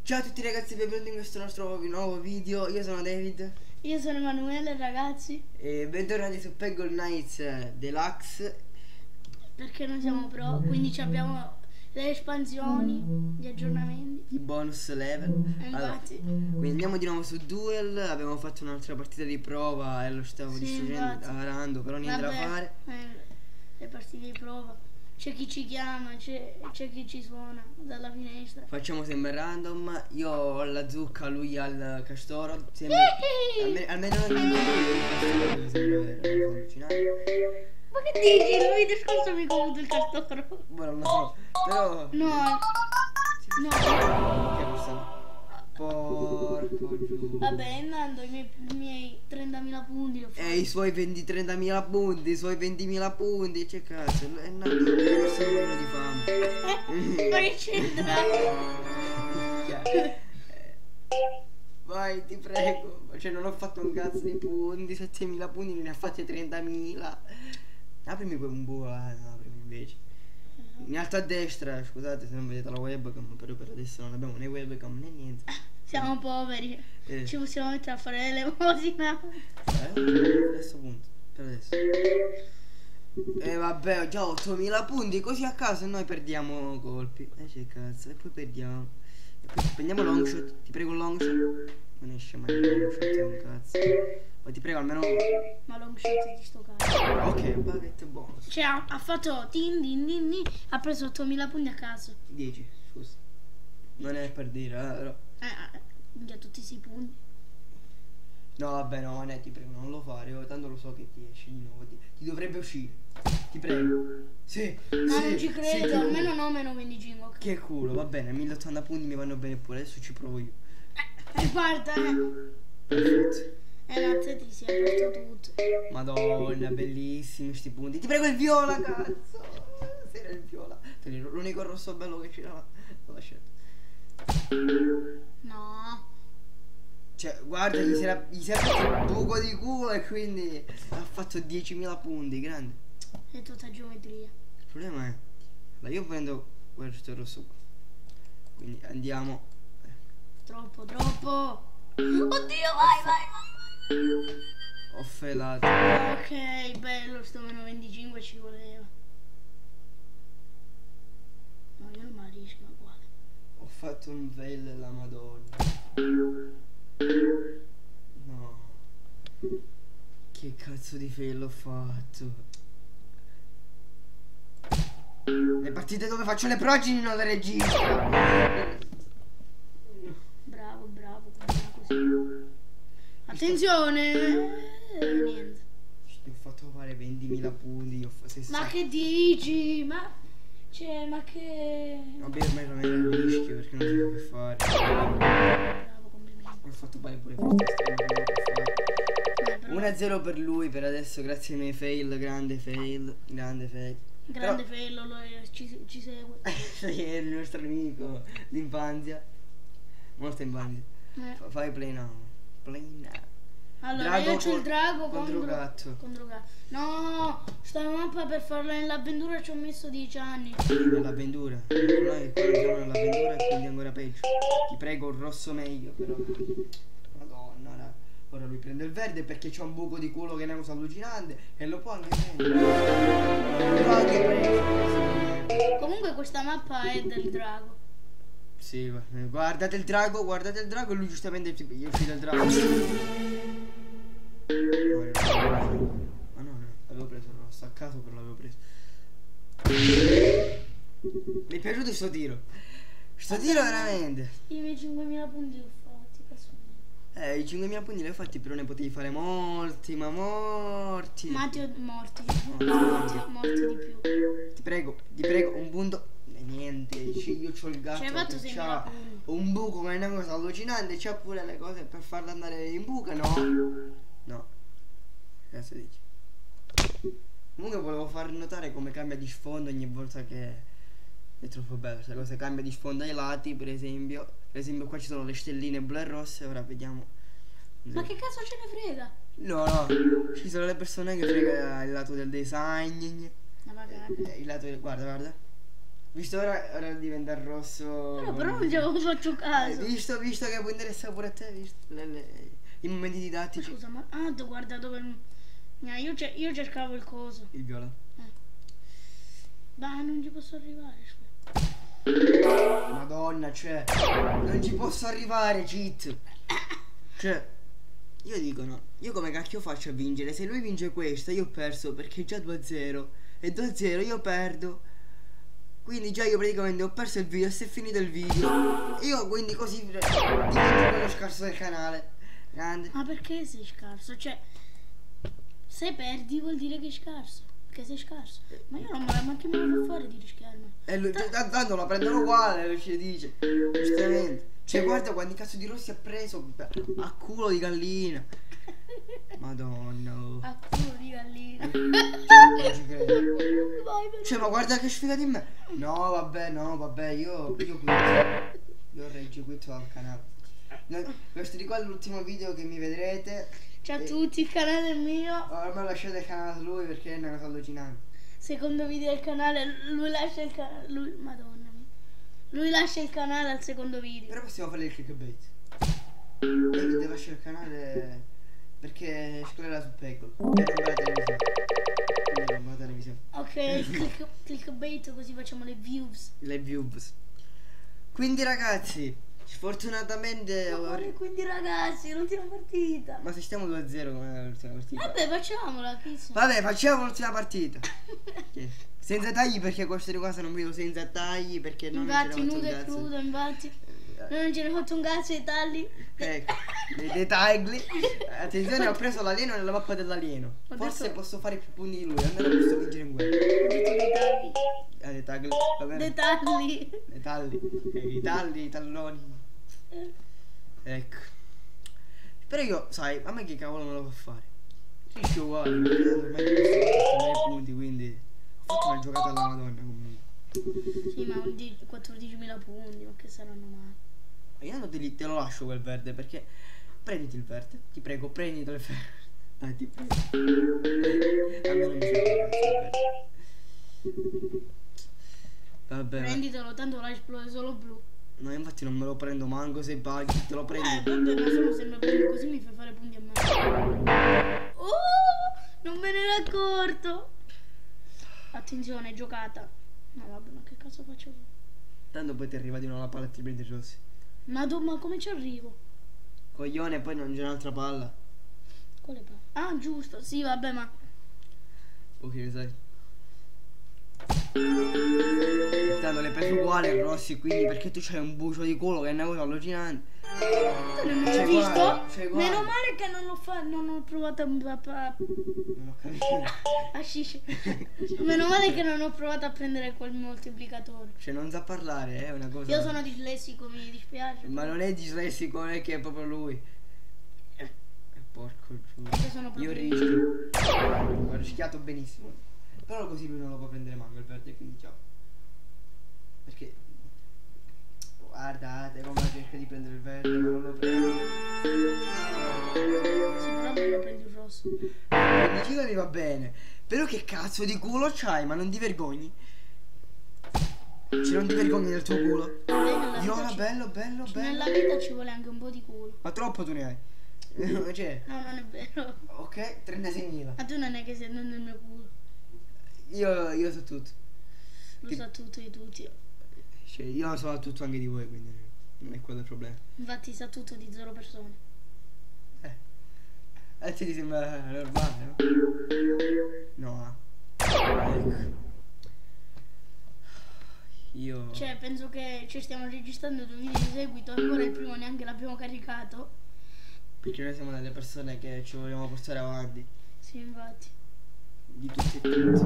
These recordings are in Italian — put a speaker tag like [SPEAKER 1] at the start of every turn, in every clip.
[SPEAKER 1] Ciao a tutti ragazzi, benvenuti in questo nostro nuovo video. Io sono David.
[SPEAKER 2] Io sono Emanuele, ragazzi.
[SPEAKER 1] E bentornati su Peggle Knights Deluxe.
[SPEAKER 2] Perché noi siamo pro, quindi abbiamo le espansioni, gli aggiornamenti.
[SPEAKER 1] I bonus level.
[SPEAKER 2] Infatti.
[SPEAKER 1] Quindi andiamo di nuovo su Duel. Abbiamo fatto un'altra partita di prova e lo stavo
[SPEAKER 2] Sì,
[SPEAKER 1] distruggendo,
[SPEAKER 2] infatti.
[SPEAKER 1] arando, però niente da fare.
[SPEAKER 2] Le partite di prova. C'è chi ci chiama, c'è chi ci suona dalla finestra.
[SPEAKER 1] Facciamo sempre random. Io ho la zucca, lui ha il castoro. Almeno non mi sembra allucinante.
[SPEAKER 2] Ma che dici? Il video scorso mi ho avuto il castoro.
[SPEAKER 1] Buono, non lo so. Però.
[SPEAKER 2] No.
[SPEAKER 1] Che è questa? Porco giù.
[SPEAKER 2] Vabbè, andando i miei 30.000 punti lo
[SPEAKER 1] E i suoi 30.000 punti, i suoi 20.000 punti, c'è cazzo, è nato per sempre di fame.
[SPEAKER 2] Ma che c'entra?
[SPEAKER 1] Vai, ti prego. Cioè non ho fatto un cazzo di punti, 7.000 punti, ne ha fatti 30.000. Aprimi un buco, no, aprimi invece. In alto a destra, scusate se non vedete la webcam, però per adesso non abbiamo né webcam né niente.
[SPEAKER 2] Siamo poveri. Ci possiamo mettere a fare l'elemosina.
[SPEAKER 1] Adesso punto, per adesso. E vabbè, ho già 8.000 punti, così a caso noi perdiamo colpi. C'è cazzo, e poi perdiamo. E poi prendiamo long shot, ti prego long shot. Non esce mai long shot, è un cazzo. Ma ti prego almeno.
[SPEAKER 2] Ma long shot di sto cazzo.
[SPEAKER 1] Ok, baguette bonus.
[SPEAKER 2] Cioè ha fatto tin din din din, ha preso 8.000 punti a caso.
[SPEAKER 1] 10, scusa. Non è per dire, però.
[SPEAKER 2] Minchia tutti questi punti.
[SPEAKER 1] No vabbè no, ne ti prego, non lo fare, io tanto lo so che ti esce di nuovo. Ti dovrebbe uscire. Ti prego. Sì.
[SPEAKER 2] Ma
[SPEAKER 1] sì,
[SPEAKER 2] non ci credo,
[SPEAKER 1] sì,
[SPEAKER 2] almeno no meno 25. Okay.
[SPEAKER 1] Che culo, va bene, 1080 punti mi vanno bene pure, adesso ci provo io.
[SPEAKER 2] Guarda,
[SPEAKER 1] Perfetto.
[SPEAKER 2] Mazzetti si è aperto tutto.
[SPEAKER 1] Madonna, bellissimi sti punti. Ti prego il viola, cazzo. Se era il viola. L'unico rosso bello che c'era. L'ho scelto.
[SPEAKER 2] No.
[SPEAKER 1] Cioè, guarda, gli si è fatto un buco di culo e quindi ha fatto 10.000 punti, grande.
[SPEAKER 2] È tutta geometria.
[SPEAKER 1] Il problema è, allora io prendo questo rosso qua. Quindi andiamo.
[SPEAKER 2] Troppo. Oddio, vai.
[SPEAKER 1] Ho felato.
[SPEAKER 2] Ok, bello, sto meno 25 ci voleva. No, io non me la riesco, ma uguale.
[SPEAKER 1] Ho fatto un fail la madonna. No. Che cazzo di fail ho fatto? Le partite dove faccio le progini non le registro.
[SPEAKER 2] Bravo, così. Attenzione! Niente.
[SPEAKER 1] Ti ho fatto fare 20.000 punti.
[SPEAKER 2] Ma che dici? Ma che.
[SPEAKER 1] Vabbè, ormai non era il rischio perché non sapevo che fare.
[SPEAKER 2] Bravo, complimenti.
[SPEAKER 1] Ho fatto fare pure questo. 1-0 per lui per adesso, grazie ai miei fail. Grande fail.
[SPEAKER 2] Grande fail, ci segue.
[SPEAKER 1] È il nostro amico d'infanzia. Molto infanzia. Fai play now.
[SPEAKER 2] Allora
[SPEAKER 1] Drago
[SPEAKER 2] io c'ho il drago
[SPEAKER 1] contro gatto.
[SPEAKER 2] No, sta mappa per farla nell'avventura ci ho messo 10 anni.
[SPEAKER 1] Nell'avventura. Noi qua siamo nell'avventura e quindi ancora peggio. Ti prego un rosso meglio però. Madonna, raga. Ora lui prende il verde perché c'ha un buco di culo che è una cosa allucinante e lo può anche prendere. Lo può anche prendere.
[SPEAKER 2] Comunque questa mappa è del drago.
[SPEAKER 1] Sì, guardate il drago e lui giustamente gli è uscito il drago. Ma no, avevo preso il rosso a caso, però l'avevo preso. Mi è piaciuto sto tiro. Sto tiro veramente.
[SPEAKER 2] I miei 5.000 punti li ho fatti, cazzo.
[SPEAKER 1] I 5.000 punti li hai fatti, però ne potevi fare molti, ma morti.
[SPEAKER 2] Morti di più.
[SPEAKER 1] Ti prego, un punto. Niente, io c'ho il gatto che c'ha un buco che è una cosa allucinante, c'ha pure le cose per farlo andare in buca, no? No. Che cazzo dici? Comunque volevo far notare come cambia di sfondo ogni volta che è troppo bello, questa cosa cambia di sfondo ai lati, per esempio. Per esempio qua ci sono le stelline blu e rosse, ora vediamo.
[SPEAKER 2] Ma che cazzo ce ne frega?
[SPEAKER 1] No, ci sono le persone che frega il lato del design.
[SPEAKER 2] No, magari.
[SPEAKER 1] Il lato del, guarda. Visto ora diventa rosso.
[SPEAKER 2] No, però non ci avevo fatto caso.
[SPEAKER 1] Visto che può interessare pure a te, visto? I momenti didattici.
[SPEAKER 2] Scusa, ma guarda dove. Io cercavo il coso.
[SPEAKER 1] Il viola.
[SPEAKER 2] Ma non ci posso arrivare.
[SPEAKER 1] Madonna, cioè. Non ci posso arrivare, cheat. Cioè. Io dico no. Io come cacchio faccio a vincere? Se lui vince questa, io ho perso perché è già 2-0. E 2-0 io perdo. Quindi già io praticamente ho perso il video e si è finito il video. Io quindi così divento quello scarso del canale. Grande.
[SPEAKER 2] Ma perché sei scarso? Cioè, se perdi vuol dire che è scarso. Perché sei scarso. Ma io non me la, ma che me la fa fare di rischiarmi?
[SPEAKER 1] E lui tanto la prendono uguale, lui ci dice. Giustamente. Cioè guarda quanti cazzo di rossi ha preso. A culo di gallina. Madonna.
[SPEAKER 2] A culo di gallina.
[SPEAKER 1] Non ci credo.
[SPEAKER 2] Vai,
[SPEAKER 1] Cioè ma guarda che sfiga di me. No vabbè io quitto. Io reggio quitto al canale. Questo di qua è l'ultimo video che mi vedrete.
[SPEAKER 2] Ciao a tutti, il canale è mio.
[SPEAKER 1] Ormai lasciate il canale a lui perché è una cosa allucinante.
[SPEAKER 2] Secondo video del canale, lui lascia il canale. Madonna mia. Lui lascia il canale al secondo video.
[SPEAKER 1] Però possiamo fare il clickbait. David lascia il canale perché scorrerà su Peggle. E non va la televisione.
[SPEAKER 2] Ok, clickbait, così facciamo le views.
[SPEAKER 1] Le views. Quindi ragazzi, sfortunatamente
[SPEAKER 2] quindi ragazzi, l'ultima partita.
[SPEAKER 1] Ma se stiamo 2-0 come l'ultima partita.
[SPEAKER 2] Vabbè, facciamola, chissà.
[SPEAKER 1] Vabbè, facciamo l'ultima partita. Senza tagli perché questo di qua se non vedo senza tagli perché non
[SPEAKER 2] infatti nudo e crudo, infatti. Noi non ce ne ho fatto un cazzo ai tagli.
[SPEAKER 1] Ecco, dei tagli. Attenzione, ho preso l'alieno nella mappa dell'alieno. Forse posso fare più punti di lui, almeno posso vincere in guerra.
[SPEAKER 2] Ho detto dei tagli.
[SPEAKER 1] Dei tagli, va bene.
[SPEAKER 2] Dei tagli.
[SPEAKER 1] Dei tagli. I tagli, i talloni. Ecco. Però io, sai, a me che cavolo me lo fa fare? Sì, uguale, ormai sono i punti, quindi ho fatto una giocata alla Madonna comunque.
[SPEAKER 2] Sì, ma 14.000 punti, ma che saranno mai?
[SPEAKER 1] Io te lo lascio quel verde perché prenditi il verde, ti prego, prenditi il verde. Dai, ti prego. A me non mi serve il verde. Vabbè.
[SPEAKER 2] Prenditelo, tanto la esplode solo blu.
[SPEAKER 1] No, infatti non me lo prendo manco se paghi, te lo prendi.
[SPEAKER 2] Vabbè, ma solo se me lo prendo così mi fai fare punti a me. Oh, non me ne ero accorto. Attenzione, giocata. No vabbè, ma che cazzo faccio io?
[SPEAKER 1] Tanto poi ti arriva di nuovo la palla e ti prendi il rossi.
[SPEAKER 2] Ma come ci arrivo?
[SPEAKER 1] Coglione, poi non c'è un'altra palla.
[SPEAKER 2] Quale palla? Ah, giusto, sì, vabbè, ma
[SPEAKER 1] Ok, sai. Tanto l'hai preso uguale Rossi, quindi perché tu c'hai un bucio di culo che è una cosa allucinante.
[SPEAKER 2] Non l'ho visto? Meno male che non ho provato
[SPEAKER 1] Non ho capito.
[SPEAKER 2] a scisce. Meno male che non ho provato a prendere quel moltiplicatore.
[SPEAKER 1] Cioè non sa parlare, è una cosa.
[SPEAKER 2] Io sono dislessico, mi dispiace.
[SPEAKER 1] Ma non è dislessico, è che è proprio lui. Porco giù. Io rischio. Ho rischiato benissimo. Però così lui non lo può prendere manco il verde, quindi ciao. Perché guardate come cerca di prendere il verde, ma non lo prende.
[SPEAKER 2] Sì, però me lo prendi il rosso.
[SPEAKER 1] Il vicino mi va bene. Però che cazzo di culo c'hai? Ma non ti vergogni? Cioè non ti vergogni del tuo culo? Viola, bello.
[SPEAKER 2] Nella vita ci vuole anche un po' di culo.
[SPEAKER 1] Ma troppo tu ne hai. Cioè,
[SPEAKER 2] no, non è vero.
[SPEAKER 1] Ok, 36.000.
[SPEAKER 2] Ma tu non è che sei nel mio culo.
[SPEAKER 1] Io so tutto.
[SPEAKER 2] Lo sa tutto di tutti.
[SPEAKER 1] Cioè, io so tutto anche di voi, quindi non è quello il problema.
[SPEAKER 2] Infatti sa tutto di 0 persone.
[SPEAKER 1] Ti sembra normale, no? No. Ecco. Io...
[SPEAKER 2] Cioè, penso che ci stiamo registrando 2 video di seguito. Ancora il primo neanche l'abbiamo caricato.
[SPEAKER 1] Perché noi siamo delle persone che ci vogliamo portare avanti.
[SPEAKER 2] Sì, infatti.
[SPEAKER 1] Di tutti e tutti.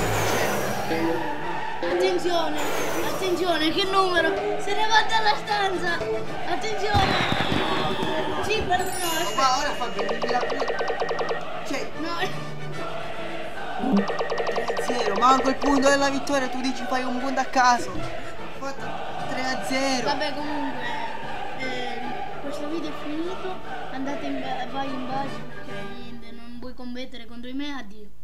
[SPEAKER 2] Attenzione, che numero? Se ne va dalla stanza. Attenzione. Sì, però no.
[SPEAKER 1] Ma ora fa 20.000 punti. Cioè,
[SPEAKER 2] no.
[SPEAKER 1] 3-0, manco il punto della vittoria, tu dici fai un punto a caso. Ho fatto 3-0.
[SPEAKER 2] Vabbè, comunque, questo video è finito. Andate vai in base perché niente, non vuoi combattere contro di me, addio.